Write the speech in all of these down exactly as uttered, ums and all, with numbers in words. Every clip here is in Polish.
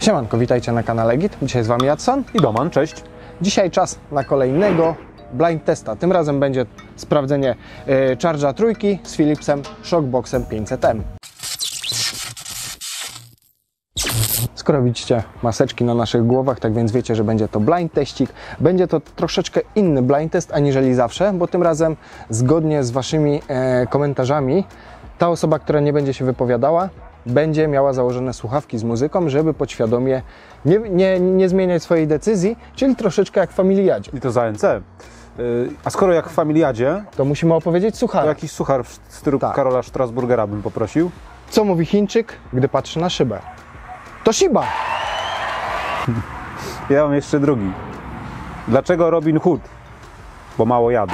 Siemanko, witajcie na kanale Git. Dzisiaj z Wami Jadson i Doman, cześć. Dzisiaj czas na kolejnego blind testa. Tym razem będzie sprawdzenie yy, Charge'a trójki z Philipsem Shockboxem pięćset M. Skoro widzicie maseczki na naszych głowach, tak więc wiecie, że będzie to blind teścik. Będzie to troszeczkę inny blind test aniżeli zawsze, bo tym razem zgodnie z Waszymi e, komentarzami ta osoba, która nie będzie się wypowiadała, będzie miała założone słuchawki z muzyką, żeby podświadomie nie, nie, nie zmieniać swojej decyzji, czyli troszeczkę jak w Familiadzie. I to za N C. Yy, a skoro jak w Familiadzie, to musimy opowiedzieć suchara. To jakiś suchar w stylu tak. Karola Strasburgera bym poprosił. Co mówi Chińczyk, gdy patrzy na szybę? To Shiba! Ja mam jeszcze drugi. Dlaczego Robin Hood? Bo mało jadł.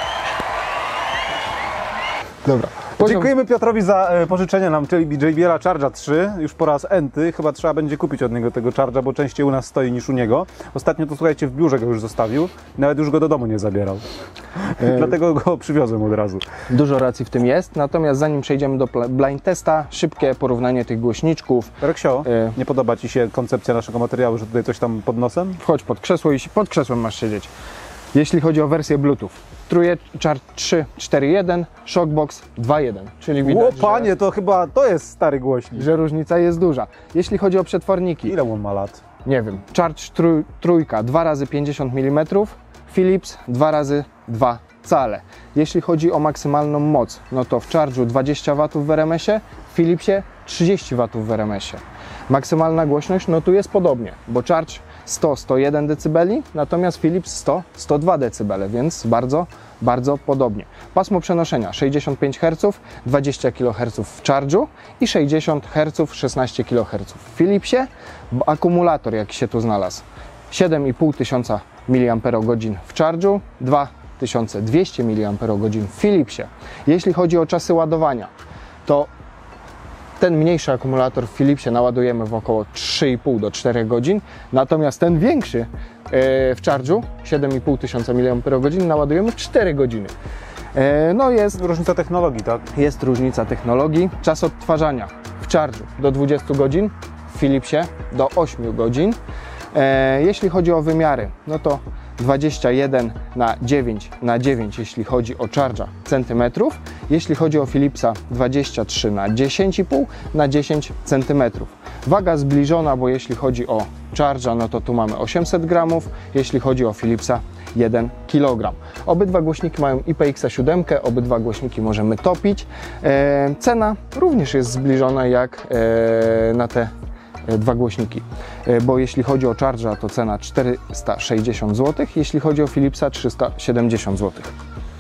Dobra. Poziom... Dziękujemy Piotrowi za e, pożyczenie nam J B L Charge'a trzy. Już po raz enty. Chyba trzeba będzie kupić od niego tego Charge'a, bo częściej u nas stoi niż u niego. Ostatnio to słuchajcie, w biurze go już zostawił. Nawet już go do domu nie zabierał. E... Dlatego go przywiozłem od razu. Dużo racji w tym jest. Natomiast zanim przejdziemy do blind testa, szybkie porównanie tych głośniczków. Reksio, e... nie podoba Ci się koncepcja naszego materiału, że tutaj coś tam pod nosem? Wchodź pod krzesło i pod krzesłem masz siedzieć. Jeśli chodzi o wersję Bluetooth, Truje Charge trzy cztery jeden, Shockbox dwa jeden, czyli widać, o panie, że, to chyba to jest stary głośnik. Że różnica jest duża. Jeśli chodzi o przetworniki. Ile on ma lat? Nie wiem. Charge trójka dwa razy pięćdziesiąt milimetrów, Philips dwa razy dwa cale. Jeśli chodzi o maksymalną moc, no to w Charge'u dwadzieścia watów w R M S-ie, w Philipsie trzydzieści watów w R M S-ie. Maksymalna głośność, no tu jest podobnie, bo Charge sto do stu jeden decybeli, natomiast Philips sto do stu dwóch decybeli, więc bardzo, bardzo podobnie. Pasmo przenoszenia sześćdziesiąt pięć herców, dwadzieścia kiloherców w Charge'u i sześćdziesiąt herców, szesnaście kiloherców w Philipsie. Akumulator, jaki się tu znalazł, siedem i pół tysiąca miliamperogodzin w Charge'u, dwa tysiące dwieście miliamperogodzin w Philipsie. Jeśli chodzi o czasy ładowania, to ten mniejszy akumulator w Philipsie naładujemy w około trzy i pół do czterech godzin, natomiast ten większy w Charge'u, siedem i pół tysiąca miliamperogodzin, naładujemy w cztery godziny. No jest różnica technologii, tak? Jest różnica technologii. Czas odtwarzania w Charge'u do dwudziestu godzin, w Philipsie do ośmiu godzin. Jeśli chodzi o wymiary, no to dwadzieścia jeden na dziewięć na dziewięć, jeśli chodzi o Charge'a centymetrów. Jeśli chodzi o Philipsa, dwadzieścia trzy na dziesięć i pół na dziesięć centymetrów. Waga zbliżona, bo jeśli chodzi o Charge'a, no to tu mamy osiemset gramów, jeśli chodzi o Philipsa jeden kilogram. Obydwa głośniki mają I P X siedem, obydwa głośniki możemy topić. E, cena również jest zbliżona jak e, na te dwa głośniki, bo jeśli chodzi o Charge'a, to cena czterysta sześćdziesiąt złotych, jeśli chodzi o Philipsa trzysta siedemdziesiąt złotych.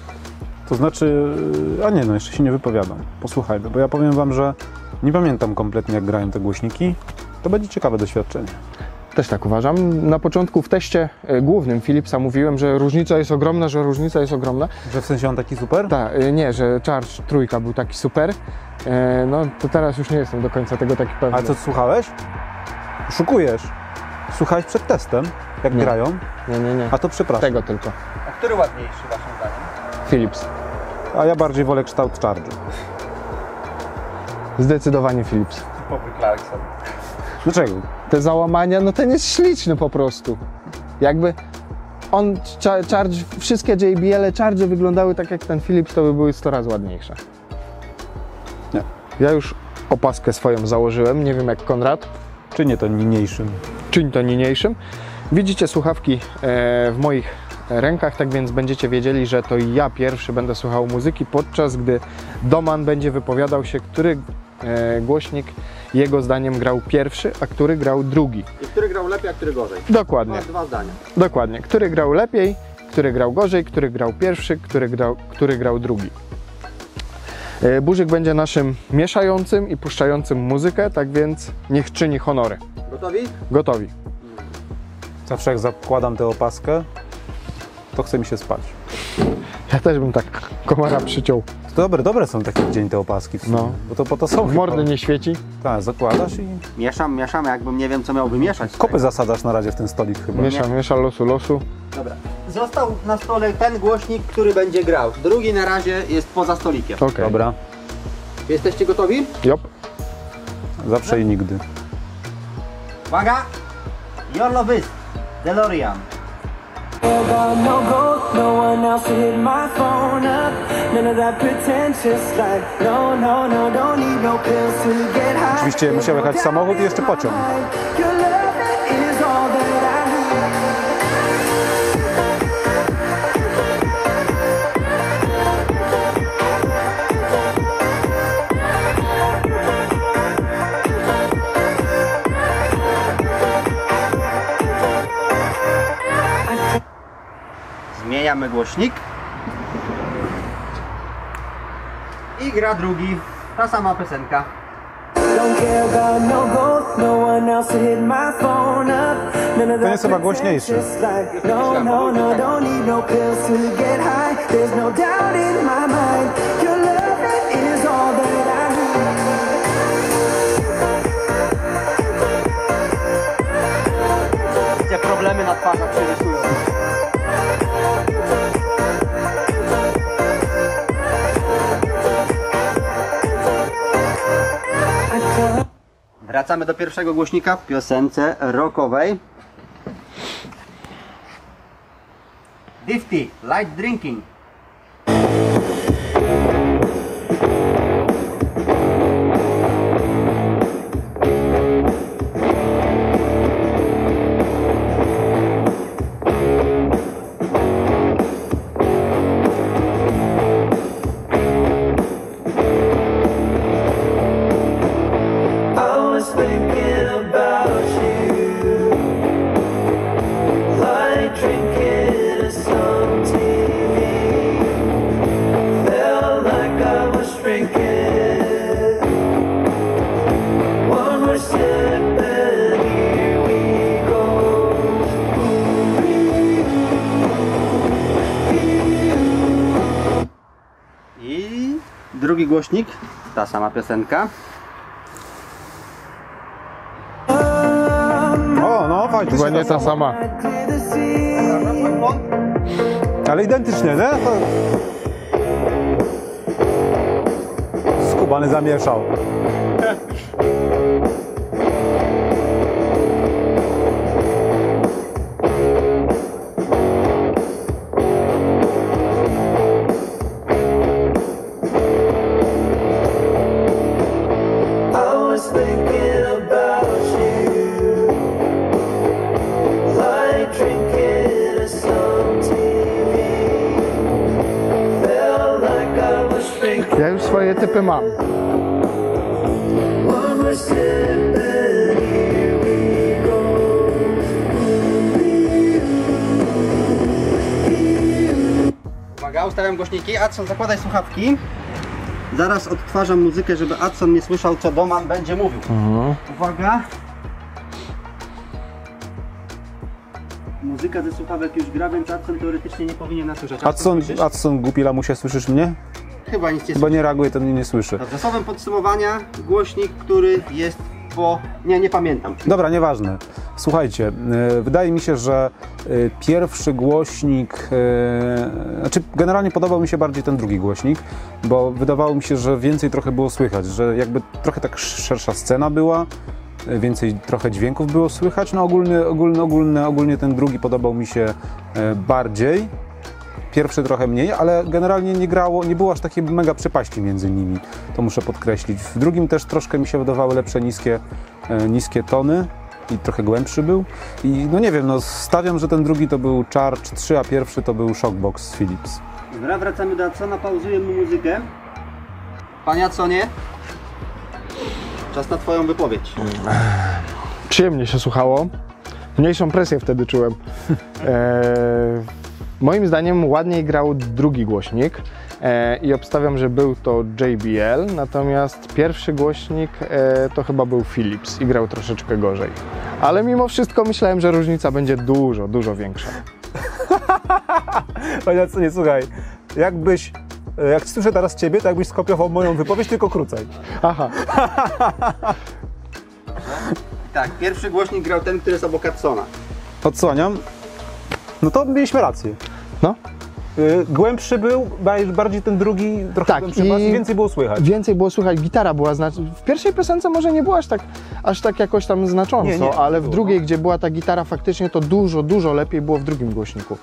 To znaczy, a nie no, jeszcze się nie wypowiadam. Posłuchajmy, bo ja powiem Wam, że nie pamiętam kompletnie, jak grają te głośniki. To będzie ciekawe doświadczenie. Też tak uważam. Na początku w teście głównym Philipsa mówiłem, że różnica jest ogromna, że różnica jest ogromna. Że w sensie on taki super? Tak, nie, że Charge trójka był taki super. No to teraz już nie jestem do końca tego taki pewny. A co, słuchałeś? Szukujesz. Słuchałeś przed testem, jak nie. grają? Nie, nie, nie. A to przepraszam. Tego tylko. A który ładniejszy waszym zdaniem? Philips. A ja bardziej wolę kształt Charge'u. Zdecydowanie Philips. Typowy Clarkson. Dlaczego? Te załamania, no ten jest śliczny po prostu. Jakby on, Charge, wszystkie J B L Charge wyglądały tak jak ten Philips, to by były sto razy ładniejsze. Nie. Ja już opaskę swoją założyłem, nie wiem jak Konrad. Czy nie to niniejszym? Czyń to niniejszym. Widzicie słuchawki w moich rękach, tak więc będziecie wiedzieli, że to ja pierwszy będę słuchał muzyki, podczas gdy Doman będzie wypowiadał się, który głośnik jego zdaniem grał pierwszy, a który grał drugi. I który grał lepiej, a który gorzej. Dokładnie. Masz dwa zdania. Dokładnie. Który grał lepiej, który grał gorzej, który grał pierwszy, który grał, który grał drugi. Burzyk będzie naszym mieszającym i puszczającym muzykę, tak więc niech czyni honory. Gotowi? Gotowi. Zawsze jak zakładam tę opaskę, to chce mi się spać. Ja też bym tak komara przyciął. To dobre, dobre są takie w dzień te opaski, no. Bo to po to są. Mordy nie świeci. Tak, zakładasz i... Mieszam, mieszam, jakbym nie wiem co miałby mieszać. Kopy zasadasz na razie w ten stolik chyba. Miesza, miesza losu, losu. Dobra. Został na stole ten głośnik, który będzie grał. Drugi na razie jest poza stolikiem. Okay. Dobra. Jesteście gotowi? Jop. Zawsze i nigdy. Uwaga! Your Love Is, DeLorean. No gold, no one else to hit my phone up. None of that pretentious life. No, no, no, don't need no pills to get high. Oczywiście musiał jechać samochód i jeszcze pociąg. Your love is all that I need. Zmieniamy głośnik. I gra drugi. Ta sama piosenka. Don't care about no gold, no one else to hit my phone up. None of Ten jest that chyba głośniejszy. pretentious life. No, no, no, don't need no pills to get high. There's no doubt in my mind. Your love is all that I need. Gdzie problemy na twarzach się rysują. Wracamy do pierwszego głośnika w piosence rockowej. Difty, light drinking. I was thinking about you, like drinking a some T V. Felt like I was drinking. One more sip and here we go. I drugi głośnik, ta sama piosenka. O, no faktycznie. Chyba nie ta sama. Ale identycznie, nie? To... Skubany zamieszał. I was thinking about you, like drinking a some T V. Felt like I was drinking. Ja już swoje typy mam. One more sip and here we go. Uwaga, ustawiam głośniki. Adson, zakładaj słuchawki. Zaraz odtwarzam muzykę, żeby Adson nie słyszał, co Doman będzie mówił. Uwaga. Muzyka ze słuchawek już gra, więc Adson teoretycznie nie powinien nas słyszeć. Adson, słyszysz? Adson głupi lamusie, słyszysz mnie? Chyba nic nie Chyba słyszy. nie reaguje, to mnie nie słyszy. Dobrze, słowem podsumowania, głośnik, który jest po... Nie, nie pamiętam. Dobra, nieważne. Słuchajcie, e, wydaje mi się, że e, pierwszy głośnik, e, znaczy generalnie podobał mi się bardziej ten drugi głośnik, bo wydawało mi się, że więcej trochę było słychać, że jakby trochę tak szersza scena była, e, więcej trochę dźwięków było słychać. No ogólnie, ogólnie, ogólnie, ogólnie ten drugi podobał mi się e, bardziej. Pierwszy trochę mniej, ale generalnie nie grało, nie było aż takiej mega przepaści między nimi, to muszę podkreślić. W drugim też troszkę mi się wydawały lepsze niskie, e, niskie tony i trochę głębszy był. I no nie wiem, no stawiam, że ten drugi to był Charge trzy, a pierwszy to był Shockbox z Philips. Dobra, wracamy do Adsona, pauzujemy muzykę. Panie Adsonie, czas na twoją wypowiedź. Przyjemnie się słuchało. Mniejszą presję wtedy czułem. E, moim zdaniem ładniej grał drugi głośnik e, i obstawiam, że był to J B L, natomiast pierwszy głośnik e, to chyba był Philips i grał troszeczkę gorzej. Ale mimo wszystko myślałem, że różnica będzie dużo, dużo większa. Panie co nie, słuchaj, jakbyś, jak słyszę teraz Ciebie, to jakbyś skopiował moją wypowiedź, tylko krócej. Aha. Tak, pierwszy głośnik grał ten, który jest obok Adsona. Odsłaniam. No to mieliśmy rację. No. Y, Głębszy był, bardziej ten drugi, trochę Tak, głębszy bas i i- więcej było słychać. Więcej było słychać, gitara była znacznie. W pierwszej piosence może nie było aż tak, aż tak jakoś tam znacząco, Nie, nie, ale w było, drugiej, no. gdzie była ta gitara faktycznie, to dużo, dużo lepiej było w drugim głośniku.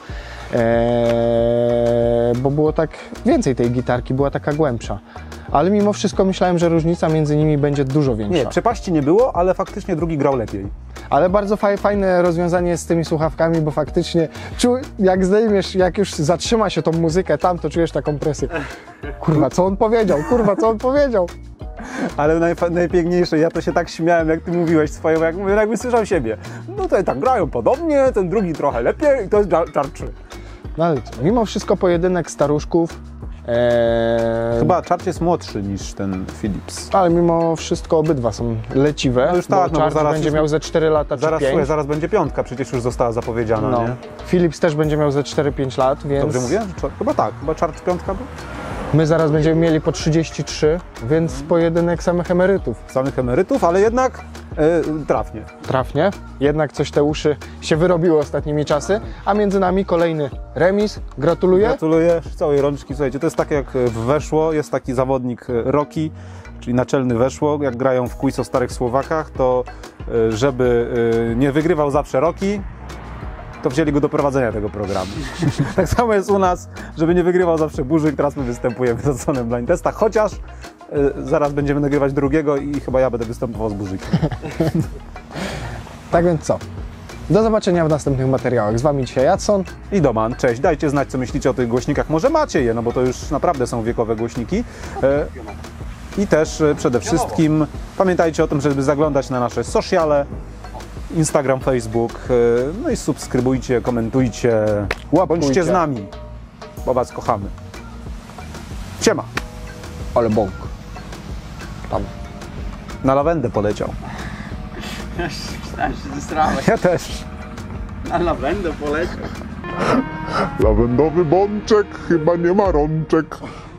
Eee, bo było tak, więcej tej gitarki, była taka głębsza. Ale mimo wszystko myślałem, że różnica między nimi będzie dużo większa. Nie, przepaści nie było, ale faktycznie drugi grał lepiej. Ale bardzo faj, fajne rozwiązanie z tymi słuchawkami, bo faktycznie czu, jak zdejmiesz, jak już zatrzyma się tą muzykę tam, to czujesz taką presję. Kurwa, co on powiedział? Kurwa, co on powiedział? Ale najfa- najpiękniejsze, ja to się tak śmiałem, jak ty mówiłeś swoją, jak mówię, jakby słyszał siebie. No tutaj tak grają podobnie, ten drugi trochę lepiej i to jest Charge trzy. No ale co, mimo wszystko pojedynek staruszków. Eee, Chyba Charge jest młodszy niż ten Philips. Ale mimo wszystko obydwa są leciwe, No już tak, bo no bo Charge zaraz będzie już- miał ze cztery lata Zaraz, czy słuchaj, pięć. zaraz będzie piątka, przecież już została zapowiedziana, No. nie? Philips też będzie miał ze cztery pięć lat, więc Dobrze mówię? Cza- Chyba tak, chyba Charge piątka był? my zaraz będziemy mieli po trzydzieści trzy, więc pojedynek samych emerytów. Samych emerytów, ale jednak e, trafnie. Trafnie, jednak coś te uszy się wyrobiły ostatnimi czasy, a między nami kolejny remis. Gratuluję. Gratuluję całej rączki. Słuchajcie, to jest tak jak w Weszło, jest taki zawodnik e, Rocky, czyli naczelny Weszło. Jak grają w quiz o starych Słowakach, to e, żeby e, nie wygrywał zawsze Rocky, to wzięli go do prowadzenia tego programu. Tak samo jest u nas, żeby nie wygrywał zawsze Burzyk, teraz my występujemy z Adsonem w blind testach, chociaż e, zaraz będziemy nagrywać drugiego i chyba ja będę występował z Burzykiem. Tak więc co? Do zobaczenia w następnych materiałach. Z Wami dzisiaj Adson. I Doman, cześć, dajcie znać, co myślicie o tych głośnikach, może macie je, no bo to już naprawdę są wiekowe głośniki. E, I też e, przede wszystkim pamiętajcie o tym, żeby zaglądać na nasze sociale, Instagram, Facebook, e, no i subskrybujcie, komentujcie, Łapkujcie. bądźcie z nami, bo was kochamy. Siema, Ale bąk. Tam. na lawendę poleciał. Myślałem, że się zesrałeś. Ja też. Na lawendę poleciał. Lawendowy bączek chyba nie ma rączek.